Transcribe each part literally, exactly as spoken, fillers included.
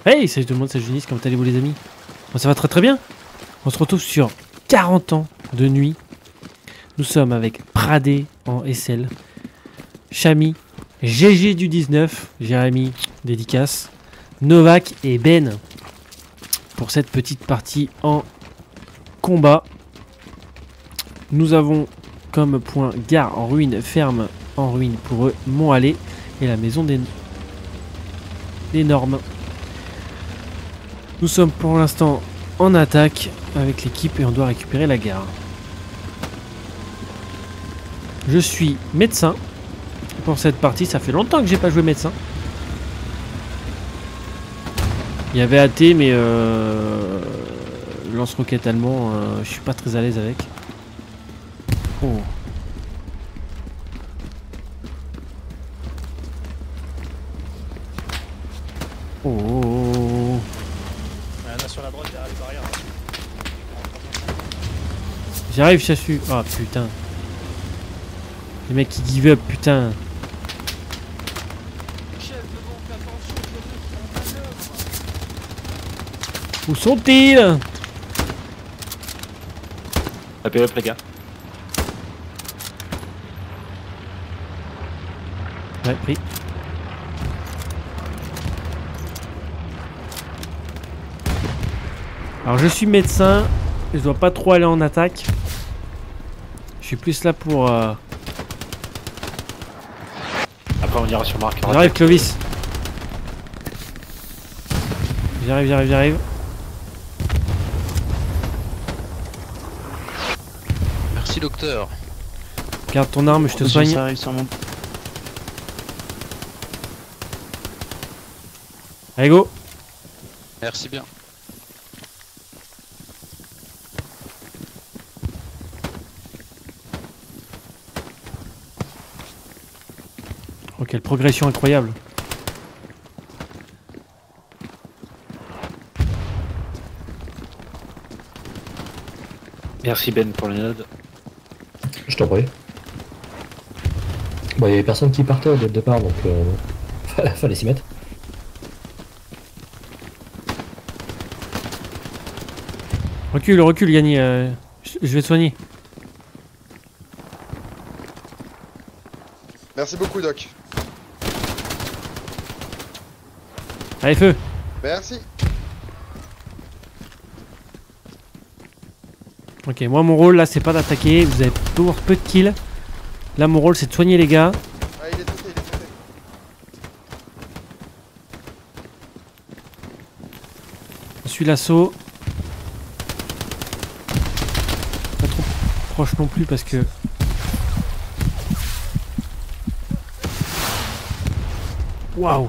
Hey, salut tout le monde, c'est Junis, comment allez-vous les amis? Bon, ça va très très bien. On se retrouve sur quarante ans de nuit. Nous sommes avec Pradé en S L, Chami, G G du dix-neuf, Jérémy, dédicace, Novak et Ben pour cette petite partie en combat. Nous avons comme point gare en ruine, ferme en ruine pour eux, Mont-Allé et la maison des, des normes. Nous sommes pour l'instant en attaque avec l'équipe et on doit récupérer la gare. Je suis médecin pour cette partie, ça fait longtemps que j'ai pas joué médecin. Il y avait A T mais euh, lance-roquette allemand, euh, je suis pas très à l'aise avec. Oh. Oh, oh, oh. Il y en a sur la droite derrière les barrières. J'arrive, Chassu. Ah oh, putain. Les mecs qui give up, putain. Où sont-ils? Tapez up les gars. Ouais, pris. Alors je suis médecin, je dois pas trop aller en attaque. Je suis plus là pour... Euh... Après on ira sur marqueur. J'arrive Clovis. J'arrive, j'arrive, j'arrive. Merci docteur. Garde ton arme, je te soigne. Ça arrive sur mon... Allez go. Merci bien. Oh quelle progression incroyable. Merci Ben pour le node. Je t'en prie. Bon, il y avait personne qui partait dès le départ, donc euh, fallait s'y mettre. Recule, recule Yanni, euh, je vais te soigner. Merci beaucoup Doc. Allez feu. Merci. Ok, moi mon rôle là c'est pas d'attaquer, vous avez toujours peu de kills. Là mon rôle c'est de soigner les gars. Ah il est traité, il est traité. Je suis l'assaut. Pas trop proche non plus parce que... Waouh.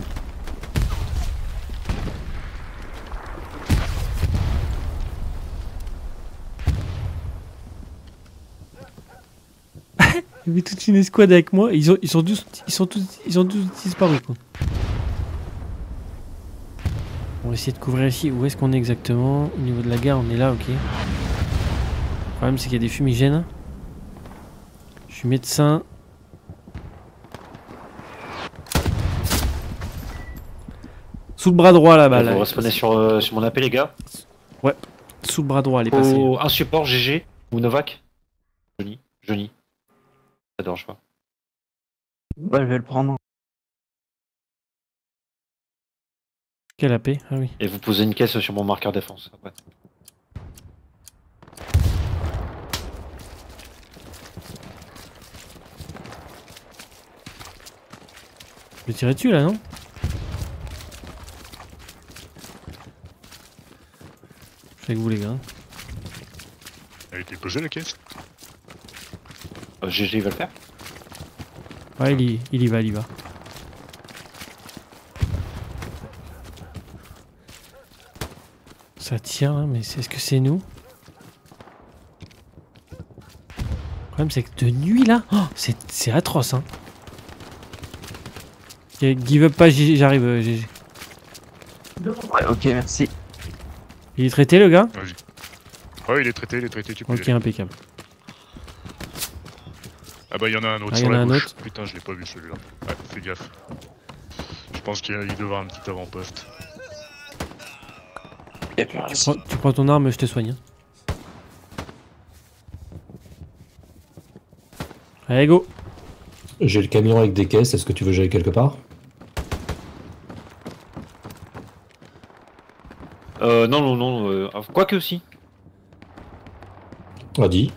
Il y avait toute une escouade avec moi, ils ont ils sont tous ils sont tous ils ont tous disparu quoi. On va essayer de couvrir ici. Où est-ce qu'on est exactement? Au niveau de la gare, on est là, ok. Le problème c'est qu'il y a des fumigènes. Je suis médecin. Sous le bras droit là-bas. Vous Là, respondez sur, euh, sur mon appel les gars. ouais, sous le bras droit, elle est passée. Oh, un support G G ou Novak. Johnny, Johnny. J'adore, je vois. Ouais, je vais le prendre. Quelle A P? Ah oui. Et vous posez une caisse sur mon marqueur défense. Après. Je vais tirer dessus là, non? Je suis avec vous les gars. Elle était posée la caisse. Euh, G G il va le faire. Ouais, il y, il y va, il y va. Ça tient, hein, mais est-ce que c'est nous? Le problème c'est que de nuit là, oh, c'est atroce hein. Okay, give up pas, j'arrive euh, G G. Ouais, ok, merci. Il est traité le gars? Vas-y. Ouais, il est traité, il est traité, tu peux. Ok, impeccable. Ah bah il y en a un autre Ah, sur y en a la un gauche. autre. Putain, je l'ai pas vu celui-là. Ouais, fais gaffe. Je pense qu'il doit y avoir un petit avant-poste. Y a plus Tu prends, tu prends ton arme, je te soigne. hein. Allez, go. J'ai le camion avec des caisses, est-ce que tu veux que j'aille quelque part? Euh, non, non, non. Euh, Quoique aussi. Ah, dit.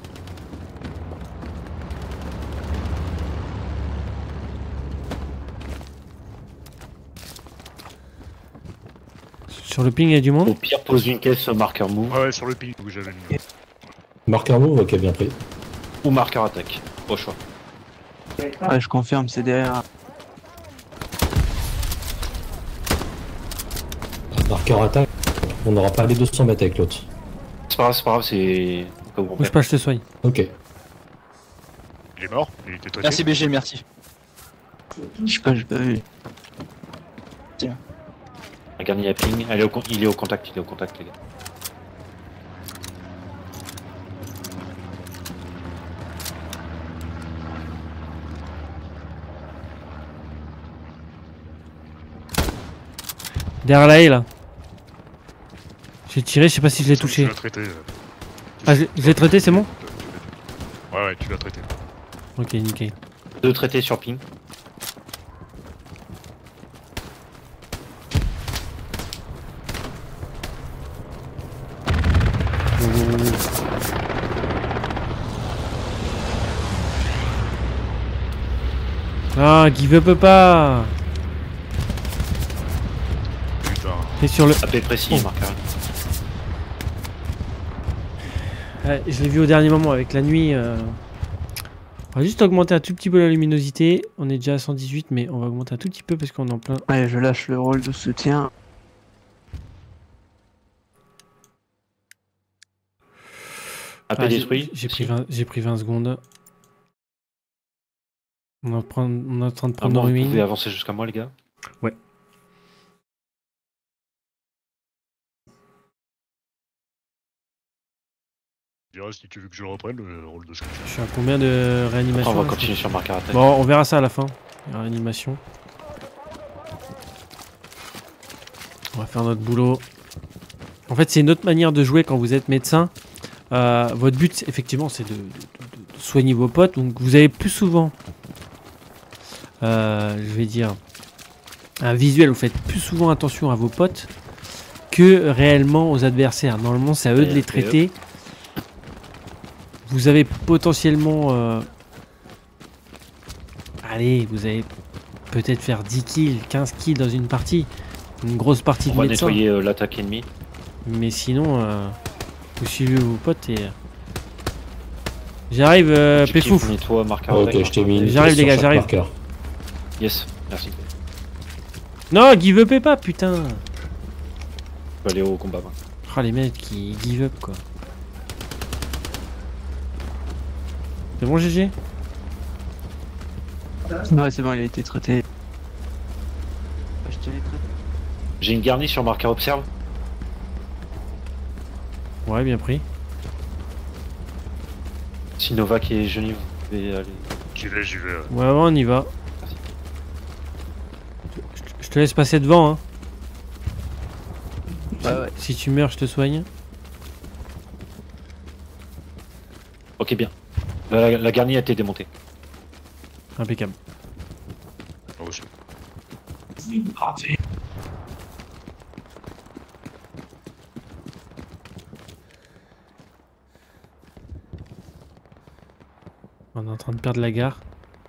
Sur le ping, il y a du monde. Au pire, pose une caisse marqueur move Ah ouais, sur le ping où j'avais mis. Marqueur move, ok, bien pris. ou marqueur attaque. Au choix. Ouais, je confirme, c'est derrière. Marqueur attaque, on n'aura pas les deux cents mètres avec l'autre. C'est pas grave, c'est pas grave, c'est. Comme on Bouge fait. pas, je te soigne. Ok. Il est mort, il était traité. Merci B G, merci. Je sais pas, j'ai pas vu. Regarde, il y a ping. Elle est au con- il est au contact, il est au contact, les gars. Derrière la haie, là. J'ai tiré, je sais pas si je l'ai touché. Tu l'as traité. euh. Ah, je je l'ai traité, c'est bon? Ouais, ouais, tu l'as traité. Ok, nickel. Deux traités sur ping. Ah, give up pas. Putain. Et sur le... A P précis, Oh. marqueur. Ouais, je l'ai vu au dernier moment avec la nuit. euh. On va juste augmenter un tout petit peu la luminosité. On est déjà à cent dix-huit, mais on va augmenter un tout petit peu parce qu'on est en plein. Ouais, je lâche le rôle de soutien. A P Ah, j'ai- détruit. J'ai pris, Si. vingt j'ai pris vingt secondes. On est en, prendre- on est en train de Ah prendre bon, nos vous pouvez ruines. avancer jusqu'à moi, les gars. Je dirais si tu veux que je le reprenne, le rôle de scout. Je suis à combien de Après, réanimation on va là, continuer sur marqueur attaque. Bon, on verra ça à la fin. La réanimation. On va faire notre boulot. En fait, c'est une autre manière de jouer quand vous êtes médecin. Euh, votre but, effectivement, c'est de, de- de- de soigner vos potes. Donc, vous avez plus souvent, euh, je vais dire, un visuel. Vous faites plus souvent attention à vos potes que réellement aux adversaires. Normalement, c'est à eux de les traiter. Vous avez potentiellement... euh, Allez, vous allez peut-être faire dix kills, quinze kills dans une partie. Une grosse partie On de va médecin. nettoyer euh, l'attaque ennemie. Mais sinon, euh, vous suivez vos potes et... euh, J'arrive, euh, Objectif, Péfouf. nettoie, marqueur Ok, attaque. je t'ai mis une J'arrive, caisse les sur gars, chaque j'arrive. marqueur. Yes, merci. Non, give up pas, putain. Je peux aller au combat. moi. Ah, les mecs qui give up, quoi. C'est bon, G G? Ouais, c'est bon, il a été traité. Je te l'ai traité. J'ai une garnie sur marqueur observe. Ouais, bien pris. Si Novak et Genève, vous pouvez aller. J'y vais, j'y vais. euh. Ouais, ouais, on y va. Merci. Je te- Je te laisse passer devant, hein. Ouais, ouais. Si tu meurs, je te soigne. Ok, bien. La, la garnie a été démontée. Impeccable. Moi aussi. On est en train de perdre la gare.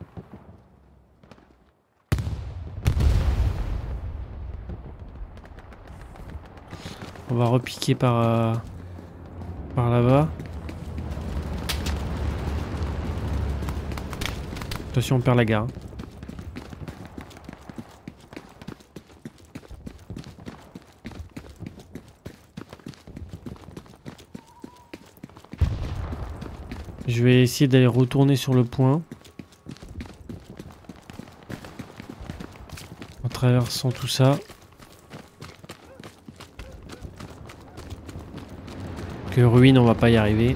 On va repiquer par, euh, par là-bas. Attention, on perd la gare. Je vais essayer d'aller retourner sur le point. En traversant tout ça. Que ruine, on va pas y arriver.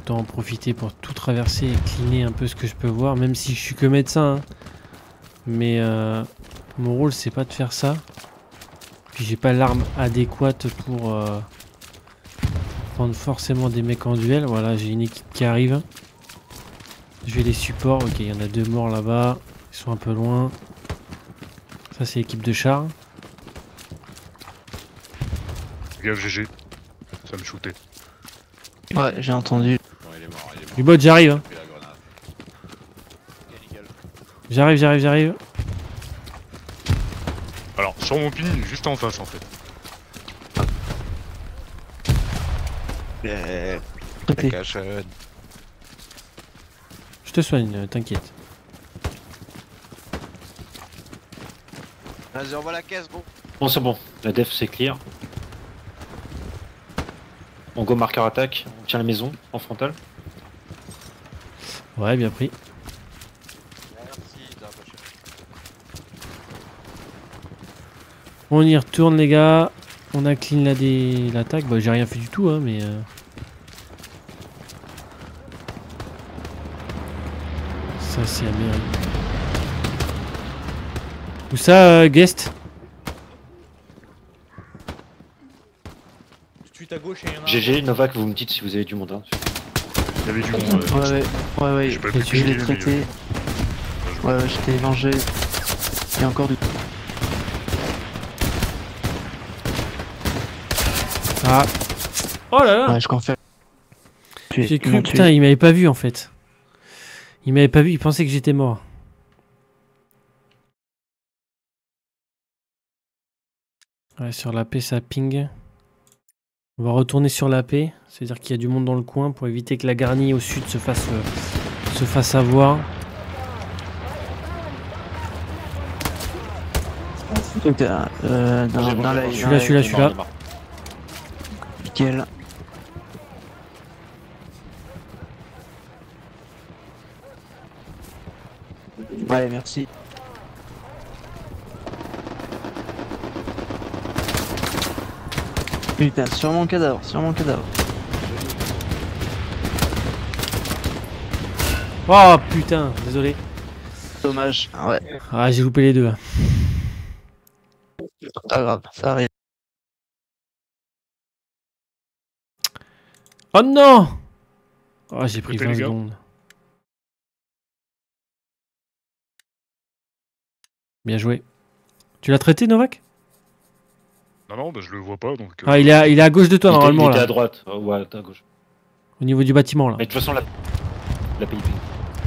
autant en profiter pour tout traverser et cleaner un peu ce que je peux voir, même si je suis que médecin. Hein. Mais euh, mon rôle, c'est pas de faire ça. Puis j'ai pas l'arme adéquate pour euh, prendre forcément des mecs en duel. Voilà, j'ai une équipe qui arrive. Je vais les supports. Ok, il y en a deux morts là-bas. Ils sont un peu loin. Ça, c'est l'équipe de char. Gaffe G G. Ça me shootait. Ouais, j'ai entendu. Du bot, j'arrive. Hein. J'arrive, j'arrive, j'arrive. Alors, sur mon ping, juste en face en fait. Yeah. Traité. Cachette. Je te soigne, euh, t'inquiète. Vas-y, envoie la caisse, gros. Bon, c'est bon. La def, c'est clear. On go marqueur attaque. On tient la maison en frontal. Ouais, bien pris. Merci d'avoir pas cher. On y retourne, les gars. On a clean la dé... l'attaque. Bah, j'ai rien fait du tout, hein, mais... Euh... Ça, c'est la merde. Où ça, euh, guest? G G, Novak, vous me dites si vous avez du monde. Hein. Il y avait du monde. Ouais, ouais, ouais, ouais. J'ai pas pu Je l'ai cliquer, traité. Ouais, ouais, je t'ai vengé. Il y a encore du. Ah. Oh là là. Ouais, je confirme. Tu es J'ai cru, bien putain, tué. il m'avait pas vu en fait. Il m'avait pas vu, il pensait que j'étais mort. Ouais, sur la paix, ça ping. On va retourner sur la paix, c'est-à-dire qu'il y a du monde dans le coin pour éviter que la garnie au sud se fasse, euh, se fasse avoir. Donc, euh, euh, dans, dans la. Je suis là, je suis là, je suis là. Nickel. Ouais, merci. Putain, sur mon cadavre, sur mon cadavre. Oh putain, désolé. Dommage. Ouais, Ah, j'ai loupé les deux. pas grave, ça arrive. Oh non! Oh, j'ai pris Écoutez, vingt les gars. secondes. Bien joué. Tu l'as traité, Novak? Non, non, bah je le vois pas donc. euh, Ah, il est à, il est à gauche de toi, Il était, normalement, il était là. à droite. Euh, ouais, à gauche. Au niveau du bâtiment, là. Mais de toute façon, la, la P I P.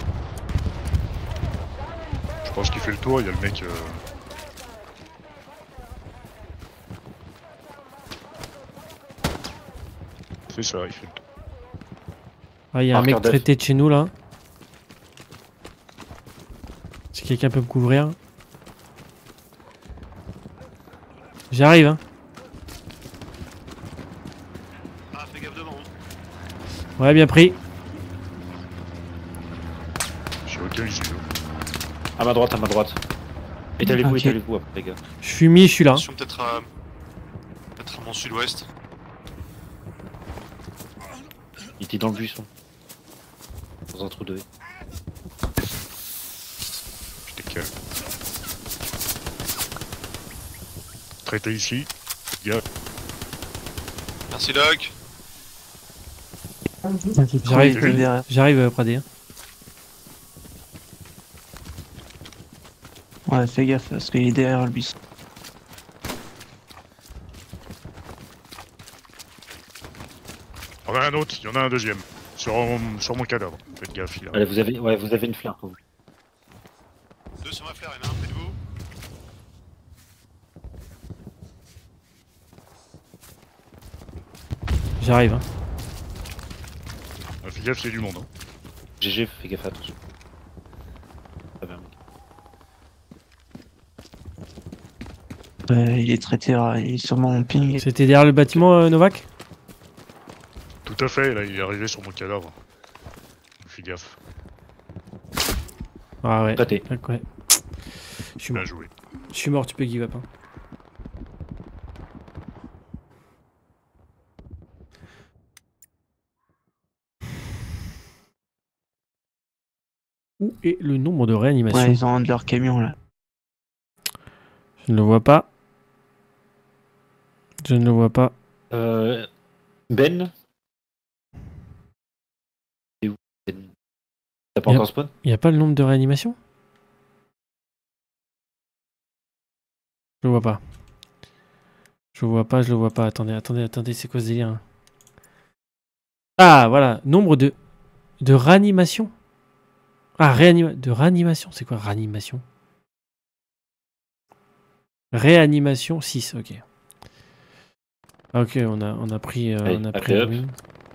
Je pense qu'il fait le tour, il y a le mec. Euh... C'est ça, il fait le tour. Ah, il y a un Marqueur mec def. traité de chez nous, là. Si quelqu'un peut me couvrir. J'arrive, hein. Ah, fais gaffe devant. Ouais, bien pris. Je suis aucun issue. À ma droite, à ma droite. Étalez-vous, Ok. étalez-vous après, les gars. Je suis mis, je suis là. Attention peut-être à... peut-être à mon sud-ouest. Il était dans le buisson. Dans un trou de haie. J'étais calme. Traité ici. Gars. Merci Doc. J'arrive, Oui, derrière. j'arrive, euh, Pradé. hein. Ouais, fais gaffe parce qu'il est derrière le bus. On a un autre, il y en a un deuxième. Sur, sur mon cadavre. Faites gaffe, il a. Allez, vous avez, ouais, vous avez une flaire pour vous. Deux sur ma flaire, il y en a un près de vous. J'arrive. Hein. Ah, fais gaffe, c'est du monde. Hein. G G, fais gaffe, attention. Ça va, mec. Ouais, il est traité, euh, il est sûrement en ping. C'était derrière le bâtiment, euh, Novak? Tout à fait, là, il est arrivé sur mon cadavre. Fais gaffe. Ah ouais. Traité. Ouais. Je suis mort. Bien joué. Je suis mort, tu peux give up. Hein. Où est le nombre de réanimations? Ouais, ils ont un de leurs camions là. Je ne le vois pas. Je ne le vois pas. Euh, Ben. C'est où Ben? T'as pas Yep. encore spawn? Il n'y a pas le nombre de réanimations? Je le vois pas. Je le vois pas, je le vois pas. Attendez, attendez, attendez, c'est quoi ce délire hein? Ah, voilà. Nombre de... De réanimation. Ah, réanima... De réanimation. C'est quoi réanimation? Réanimation six, ok. Ah, ok, on a, on a pris... euh, Allez, on a hop, pris hop. win.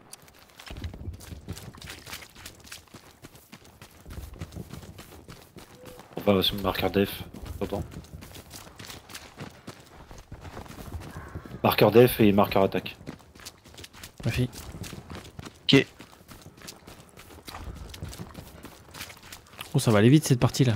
On va sur le marqueur def. Pardon. Marqueur def et marqueur attaque. Ma fille. Ok. Oh, ça va aller vite cette partie-là.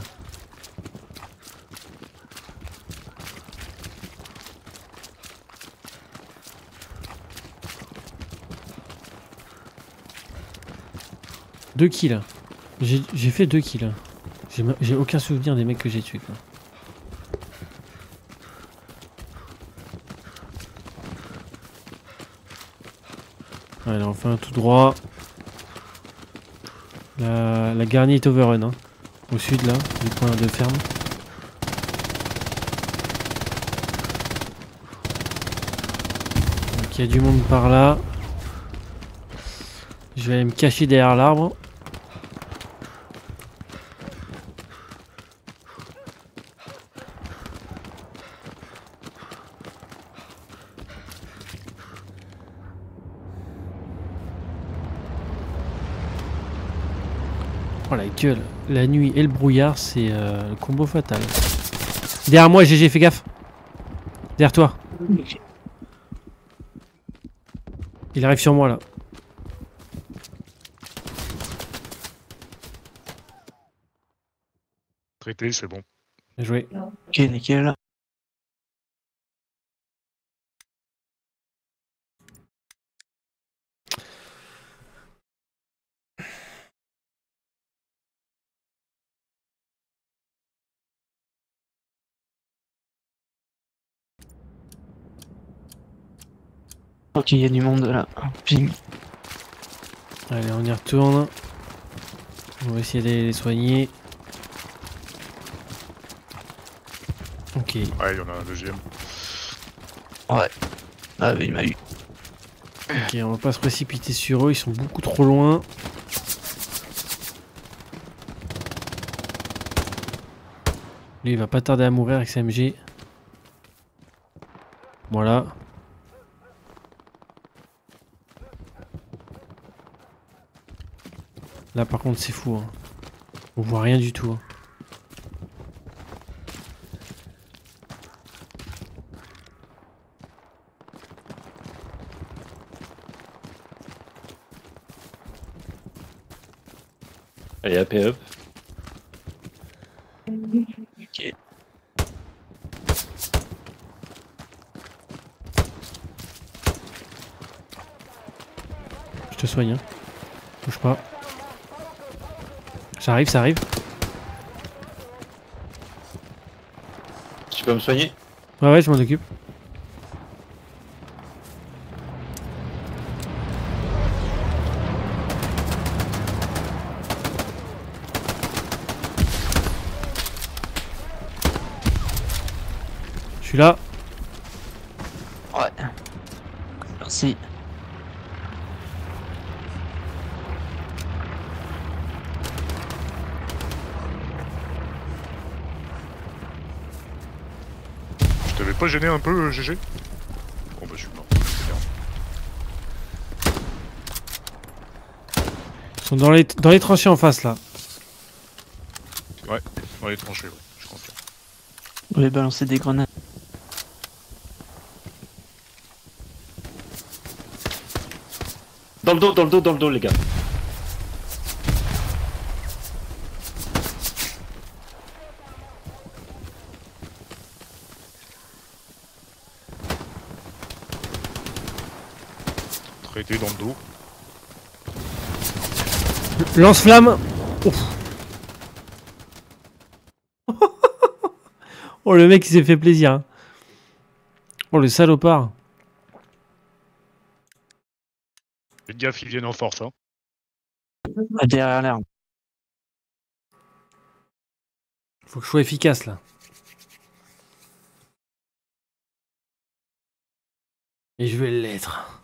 Deux kills. J'ai j'ai fait deux kills. J'ai ma- J'ai aucun souvenir des mecs que j'ai tués. Quoi. Allez, enfin tout droit. La, la garnie est overrun. Hein. Au sud là, du point de ferme. Donc il y a du monde par là. Je vais aller me cacher derrière l'arbre. Oh la gueule, la nuit et le brouillard, c'est euh, le combo fatal. Derrière moi, G G, fais gaffe. Derrière toi. Il arrive sur moi là. Traité, c'est bon. Bien joué. Ok, nickel. Ok, il y a du monde là. Ping. Allez, on y retourne. On va essayer d'aller les soigner. Ok. Ouais, il y en a un deuxième. Ah, bah, il m'a eu. Ok, on va pas se précipiter sur eux, ils sont beaucoup trop loin. Lui, il va pas tarder à mourir avec sa M G. Voilà. Là, par contre, c'est fou. Hein. On voit rien du tout. Hein. Allez, hop et hop. Ok. Je te soigne. Hein. Bouge pas. J'arrive, ça arrive. Tu peux me soigner? Ouais, ouais, je m'en occupe. Je suis là. Ouais. Merci. Je t'avais pas gêné un peu, euh, G G? Bon bah je suis mort. C'est bien. Ils sont dans les, dans les tranchées en face là. Dans les tranchées, ouais, je confirme. Je vais balancer des grenades. Dans le dos, dans le dos, dans le dos, les gars. Traité dans le dos. Lance-flamme. Ouf. Oh, le mec, il s'est fait plaisir. Hein. Oh, le salopard. Faites gaffe, ils viennent en force. Hein. Ah, derrière l'arme. Faut que je sois efficace, là. Et je vais l'être.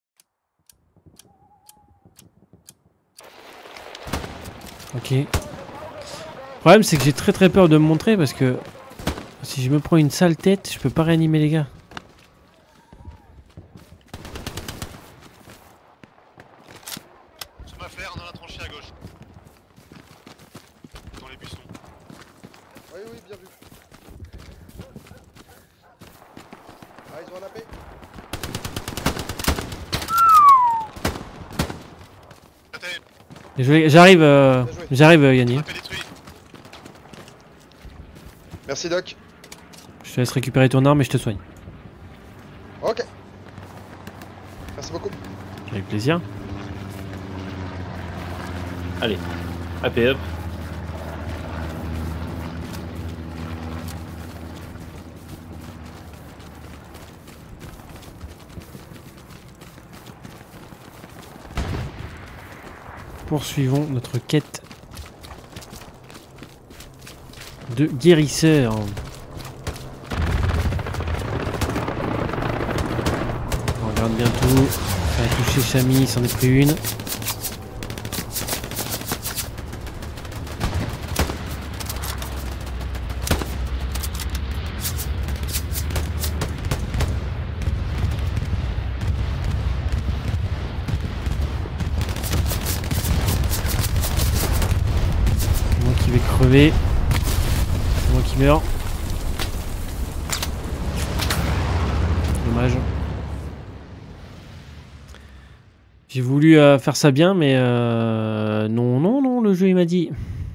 Ok. Le problème, c'est que j'ai très très peur de me montrer parce que si je me prends une sale tête, je peux pas réanimer les gars. Sur ma flaire, dans la tranchée à gauche. Dans les buissons. Oui, oui, bien vu. Ah, ils ont un A P. Attaque, Et je vais- J'arrive, euh, Bien joué. j'arrive, euh, Yanni. A P détruit. Merci, Doc. Je te laisse récupérer ton arme et je te soigne. Ok. Merci beaucoup. Avec plaisir. Allez, A P up. Poursuivons notre quête de guérisseur. On regarde bien tout. Ça a touché Chami, il s'en est pris une. C'est moi qui vais crever. C'est moi qui meurs. Dommage. J'ai voulu euh, faire ça bien, mais euh, non, non, non, le jeu il m'a dit.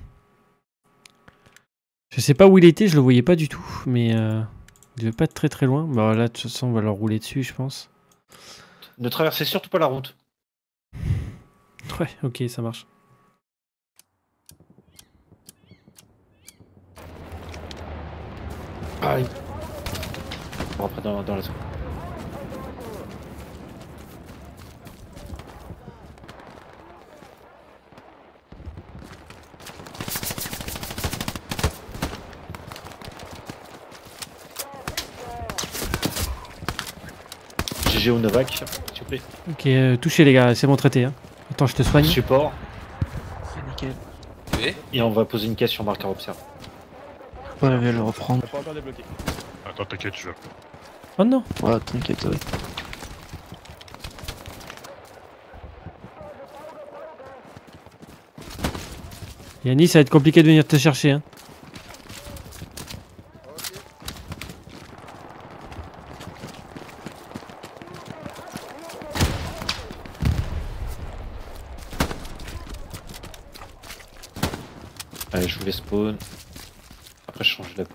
Je sais pas où il était, je le voyais pas du tout, mais euh, il devait pas être très très loin. Bah là, de toute façon, on va leur rouler dessus, je pense. Ne traversez surtout pas la route. Ouais, ok, ça marche. Aïe. On rentre dans, dans la zone. G G au Novak, s'il vous plaît. Ok, euh, touchez les gars, c'est bon traité. Hein. Attends, je te soigne. Support. C'est nickel. Oui. Et on va poser une caisse sur marqueur observe. Ouais, je vais le reprendre. Attends, t'inquiète, je. Oh non. Ouais, t'inquiète, ouais. Yannis, ça va être compliqué de venir te chercher. Hein. Ok. Allez, je vous laisse spawn. Après, je change la paix.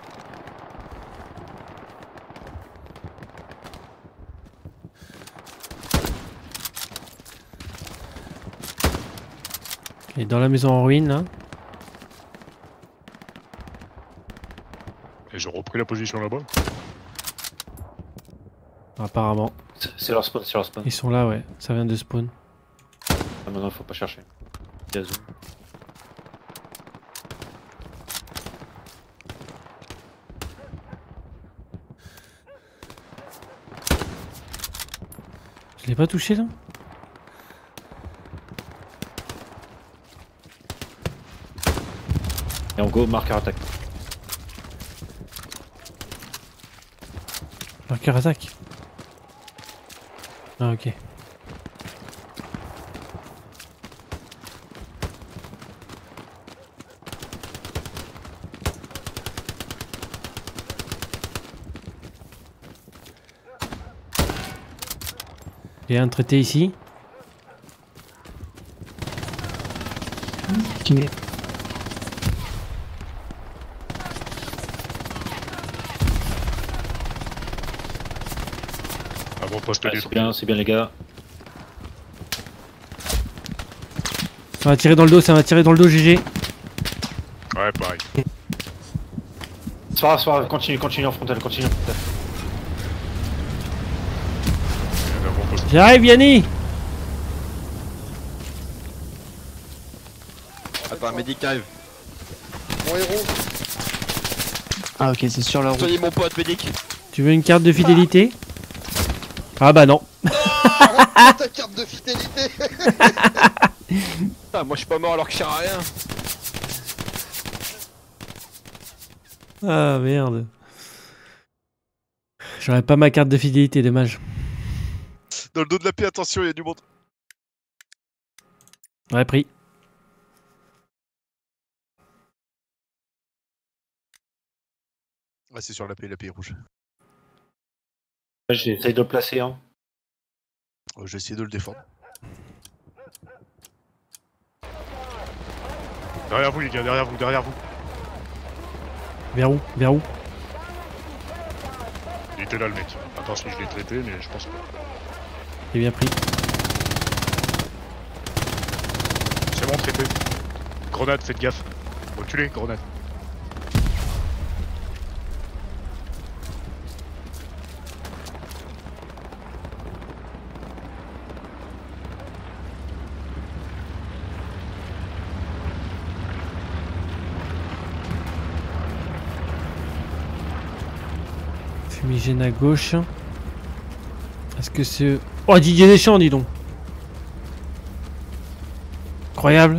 Et dans la maison en ruine, là. Et j'ai repris la position là-bas. Apparemment. C'est- C'est leur spawn, c'est leur spawn. Ils sont là, ouais. Ça vient de spawn. Ah, maintenant, faut pas chercher. Il y a zone. Je l'ai pas touché, là? Et on go, marqueur attaque. Marqueur attaque. Ah, ok. Il y a un traité ici. Ok. Avant poste Ouais, c'est détruit. bien, c'est bien les gars. Ça va tirer dans le dos, ça va tirer dans le dos, G G. Ouais, pareil. C'est pas grave, c'est pas grave, continue, continue en frontal, continue en frontal. Il y en a un bon poste. J'arrive, Yanni. Attends, un médic arrive. Mon héros. Ah ok, c'est sur la route. Soignez mon pote, médic. Tu veux une carte de fidélité? Ah bah non. Prends ta carte de fidélité. Ah, moi je suis pas mort alors que je sers à rien. Ah merde. J'aurais pas ma carte de fidélité, dommage. Dans le dos de la paix, attention, il y a du monde. Ouais, pris. Ouais, c'est sur la paix, la paix rouge. J'essaye de le placer, hein. Euh, J'ai essayé de le défendre. Derrière vous les gars, derrière vous, derrière vous. Vers où? Vers où? Il était là le mec. Attends si je l'ai traité mais je pense pas. J'ai bien pris. C'est bon traité. Grenade, faites gaffe. Reculez, grenade. Fumigène à gauche. Est-ce que c'est... Oh, Didier Deschamps, dis donc. Incroyable.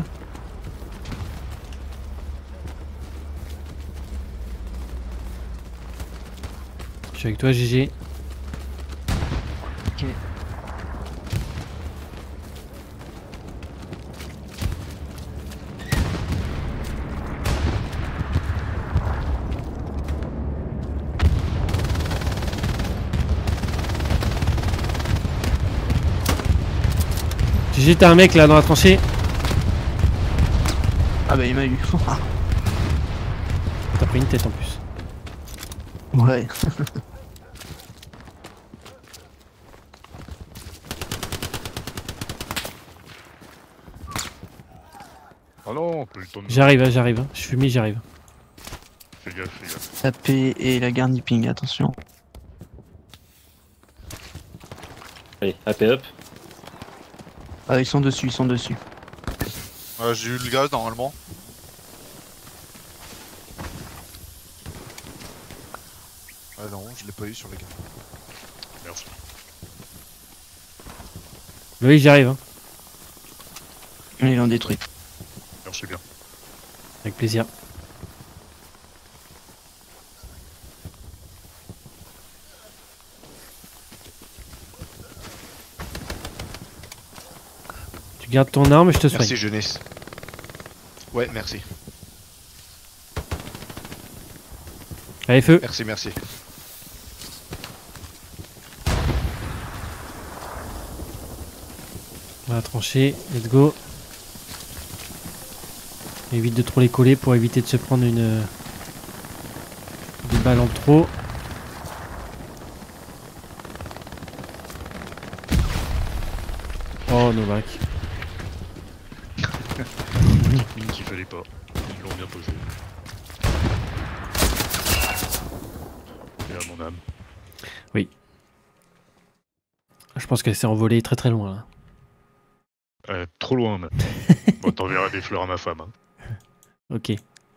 Je suis avec toi, G G. Ok. G G, t'as un mec là dans la tranchée. Ah bah il m'a eu. T'as pris une tête en plus. Ouais. Oh non, plus le temps de... J'arrive, hein, j'arrive. hein. Je suis mis, j'arrive. Fais gaffe, fais gaffe. La paix et la garde ping, attention. Allez, A P up. Ah ils sont dessus, ils sont dessus. Ouais, j'ai eu le gaz normalement. Ah non, je l'ai pas eu sur les gars. Merci. Oui, j'arrive. hein. Ils l'ont détruit. Merci bien. Avec plaisir. Tu gardes ton arme et je te soigne. Merci jeunesse. Ouais, merci. Allez, feu. Merci, merci. On va trancher, let's go. Évite de trop les coller pour éviter de se prendre une euh, des balles en trop. Oh Novak. Mine qu'il fallait pas. Ils l'ont bien posé. Et à mon âme. Je pense qu'elle s'est envolée très très loin là. Euh, trop loin même. Bon, t'enverras des fleurs à ma femme. Hein. Ok.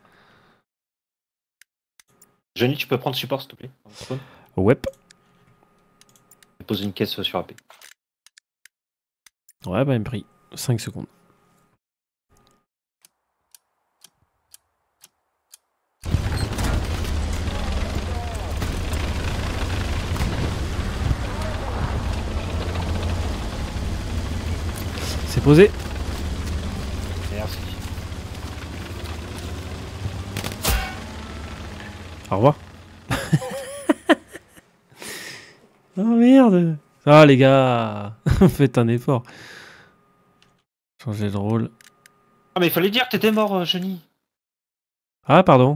Johnny, tu peux prendre support s'il te plaît. Ouais. Pose une caisse sur A P. Ouais, bah, elle me pris cinq secondes. C'est posé. Merci. Au revoir. Oh merde. Ah les gars, faites un effort. Changer de rôle. Ah mais il fallait dire que t'étais mort, euh, Johnny. Ah pardon.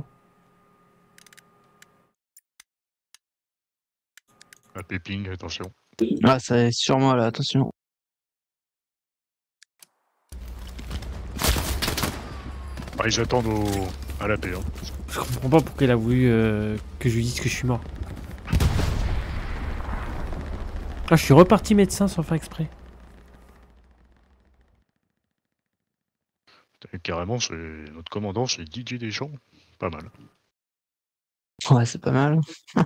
Un péping, attention. Ah ça est sur moi là, attention. Ah, ils attendent au... à la paix. Hein. Je comprends pas pourquoi il a voulu euh, que je lui dise que je suis mort. Ah, je suis reparti médecin sans faire exprès. Et carrément, c'est notre commandant, c'est Didier Deschamps. Pas mal. Ouais, c'est pas mal.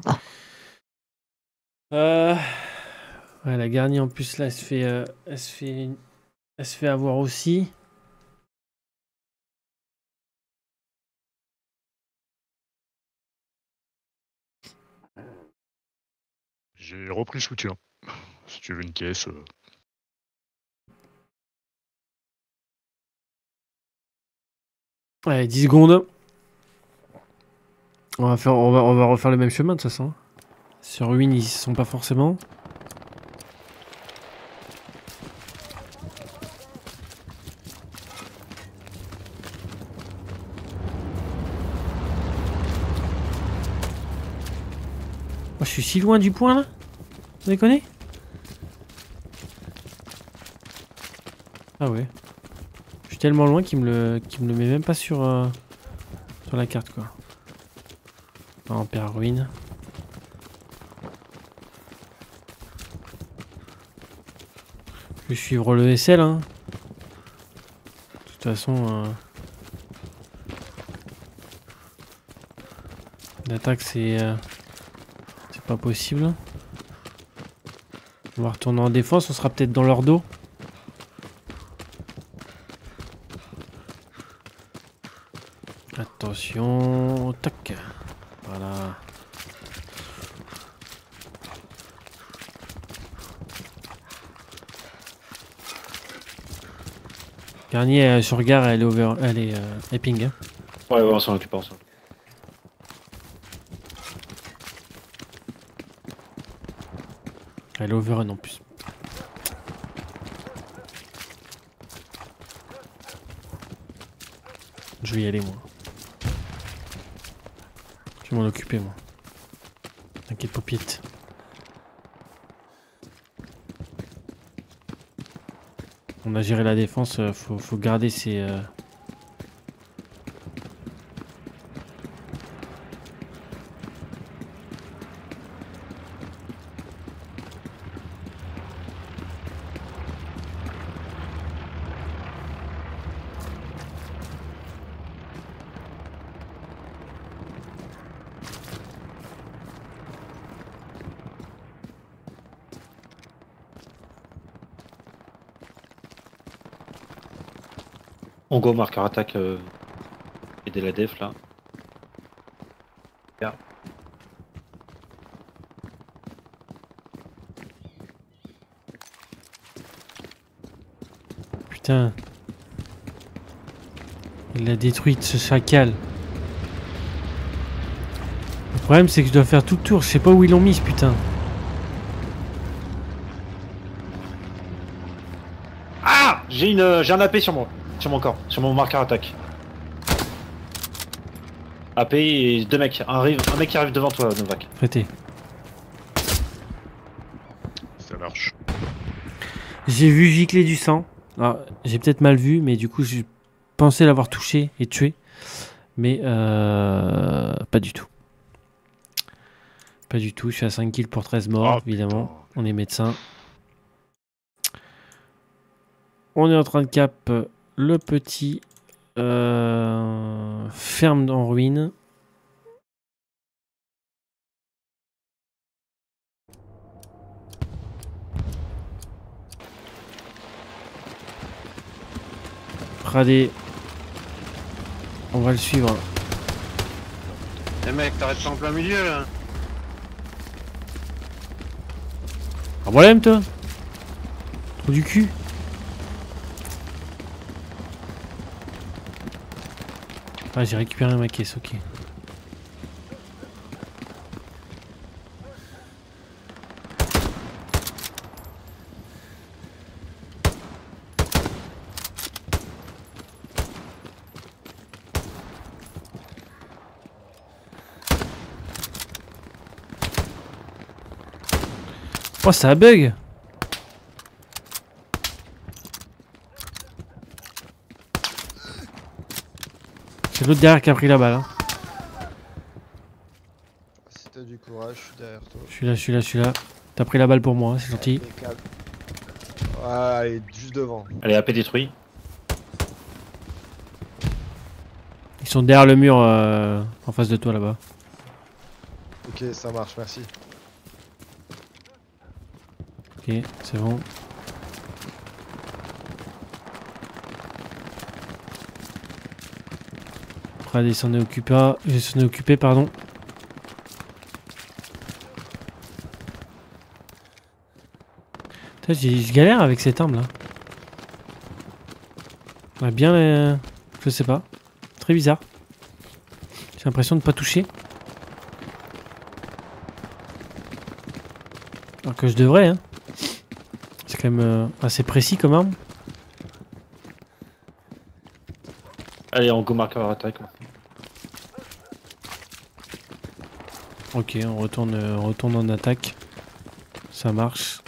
Euh... Ouais, la garnie en plus là, elle se fait, euh, elle se fait, elle se fait avoir aussi. J'ai repris soutien. Si tu veux une caisse. Euh... Ouais, dix secondes. On va faire, on va, on va refaire le même chemin de toute façon. Sur Ruin, ils y sont pas forcément. Moi, je suis si loin du point là. Vous déconnez? Ah ouais. Je suis tellement loin qu'il me le, qu'il me le met même pas sur, euh, sur la carte quoi. Ah, on perd Ruine. Je vais suivre le S L hein. De toute façon. Euh... L'attaque c'est. Euh... C'est pas possible. On va retourner en défense, on sera peut-être dans leur dos. Attention, tac. Voilà. Garnier euh, sur gare, elle est over, elle est euh, éping. Hein. Ouais, ouais, on s'en occupe, on s'en occupe. Elle est overrun en plus. Je vais y aller moi. Je vais m'en occuper moi. T'inquiète paupiette. On a géré la défense, euh, faut, faut garder ses... Euh... On go marqueur attaque. Euh... Aider la def là. Bien. Putain. Il l'a détruite ce chacal. Le problème c'est que je dois faire tout le tour, je sais pas où ils l'ont mis ce putain. Ah, j'ai une, euh, j'ai un A P sur moi, sur mon corps, sur mon marqueur attaque. A P et deux mecs, un, arrive, un mec qui arrive devant toi, Novak. Traité. Ça marche. J'ai vu gicler du sang. Alors, j'ai peut-être mal vu, mais du coup, j'ai pensé l'avoir touché et tué. Mais euh, pas du tout. Pas du tout. Je suis à cinq kills pour treize morts, Oh, évidemment. putain. On est médecin. On est en train de cap le petit euh, ferme en ruine. Pradé. On va le suivre. Eh mec, t'arrêtes pas en plein milieu là. Un problème toi? Trou du cul. Ah j'ai récupéré ma caisse, ok. Oh ça bug. C'est l'autre derrière qui a pris la balle. Hein. courage, je suis derrière toi. Je suis là, je suis là, je suis là. T'as pris la balle pour moi, hein, c'est gentil. Impeccable. Ah, il est juste devant. Allez, A P détruit. Ils sont derrière le mur euh, en face de toi là-bas. Ok, ça marche, merci. Ok, c'est bon. Allez, s'en est occupé, je s'en est occupé, pardon. Putain, j'ai- je galère avec cette arme là. Ouais, bien, euh, je sais pas. Très bizarre. J'ai l'impression de pas toucher. Alors que je devrais, hein. C'est quand même euh, assez précis comme arme. Allez, on go marqueur attaque. Ok, on retourne, euh, on retourne en attaque. Ça marche.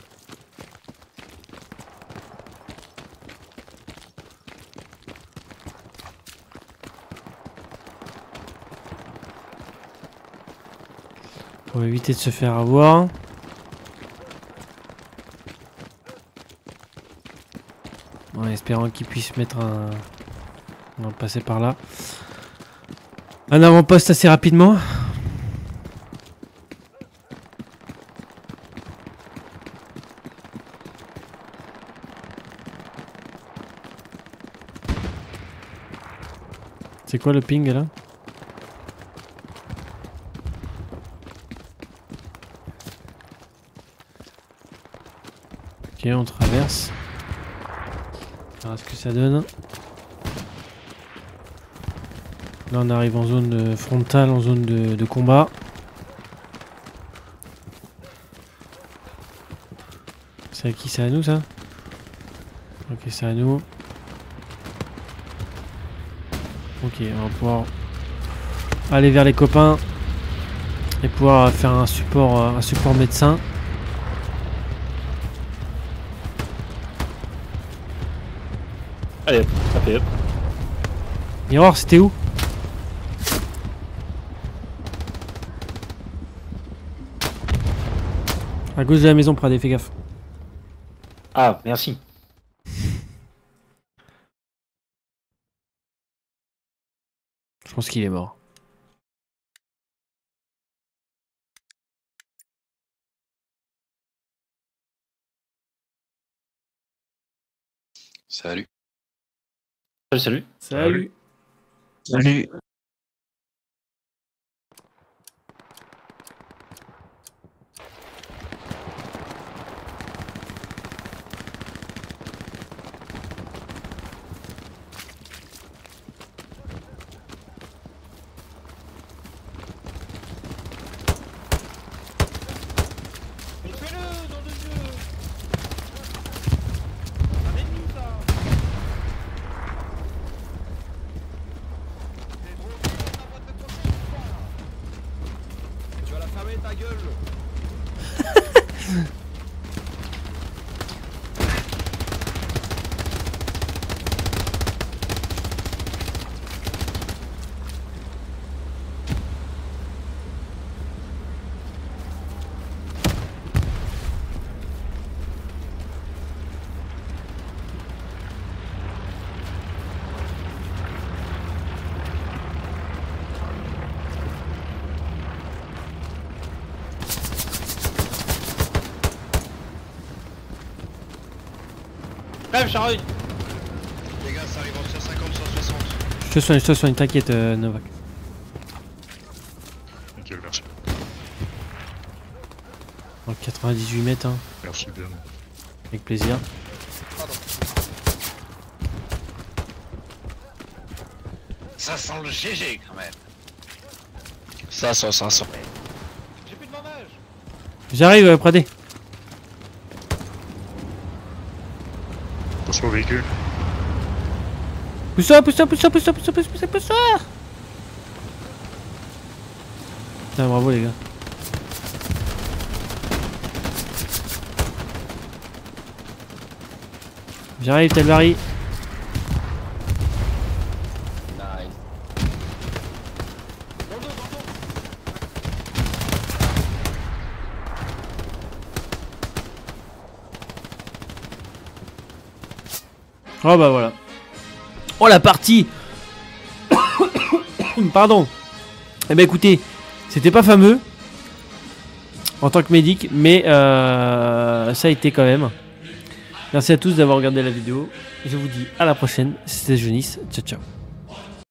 Pour éviter de se faire avoir. En espérant qu'il puisse mettre un... On va passer par là. Un avant-poste assez rapidement. C'est quoi le ping là? Ok, on traverse. On verra ce que ça donne. Là on arrive en zone euh, frontale, en zone de, de combat. C'est à qui? C'est à nous ça? Ok, c'est à nous. Ok, on va pouvoir aller vers les copains et pouvoir faire un support, un support médecin. Allez, hop, A P, hop. Miroir, c'était où? À gauche de la maison, Pradé, fais gaffe. Ah, merci. Je pense qu'il est mort. Salut. Salut, salut. Salut. Salut. Tu vas la fermer ta gueule. Crève, charruille. Les gars, ça arrive en cent cinquante, cent soixante. Je te soigne, je te soigne, t'inquiète, euh, Novak. Nickel, merci. En quatre-vingt-dix-huit mètres, hein. Merci bien. Avec plaisir. Ça sent le G G quand même. Ça sent, ça sent. J'ai plus de bandage. J'arrive, euh, Pradé. Attention au véhicule. Pousse-toi, pousse-toi, pousse-toi, pousse-toi, pousse-toi, pousse-toi, pousse-toi. Putain, bravo les gars. J'arrive, Telvari. Nice. Oh bah voilà. Oh la partie. Pardon. Eh ben écoutez, c'était pas fameux en tant que médic, mais euh, ça a été quand même. Merci à tous d'avoir regardé la vidéo. Je vous dis à la prochaine. C'était Jonis. Ciao ciao.